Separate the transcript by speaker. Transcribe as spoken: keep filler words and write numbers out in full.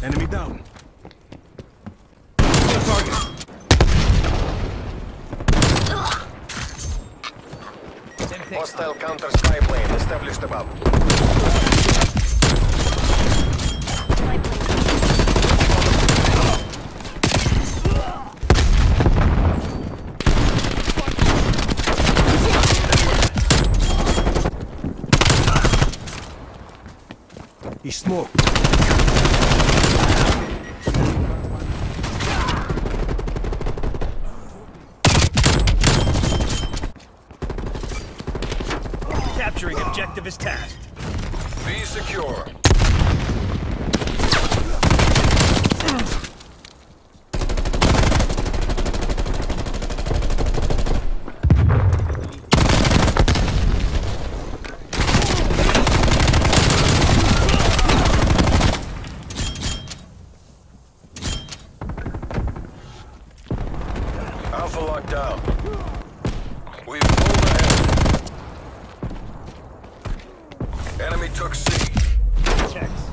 Speaker 1: Enemy down. Kill target.
Speaker 2: Hostile counter spy plane established above.
Speaker 1: He's smoked.
Speaker 3: Capturing objective is tasked.
Speaker 2: Be secure. Alpha locked down. We've pulled ahead. Enemy took C.
Speaker 3: Checks.